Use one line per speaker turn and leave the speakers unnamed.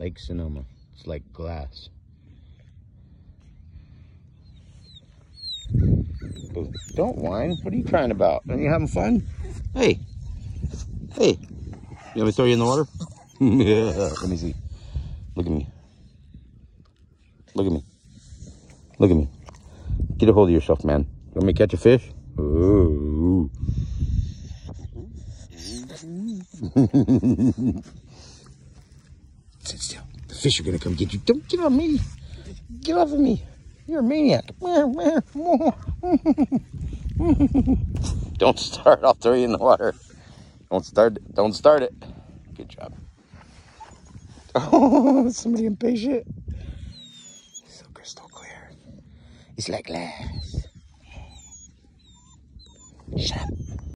Lake Sonoma. It's like glass. Don't whine. What are you crying about? Are you having fun? Hey. Hey. You want me to throw you in the water? Yeah. Let me see. Look at me. Look at me. Look at me. Get a hold of yourself, man. You want me to catch a fish? Ooh. Sit still. The fish are going to come get you. Don't get on me. Get off of me. You're a maniac. Don't start. I'll throw you in the water. Don't start it. Don't start it. Good job. Oh, somebody impatient. So crystal clear. It's like glass. Shut up.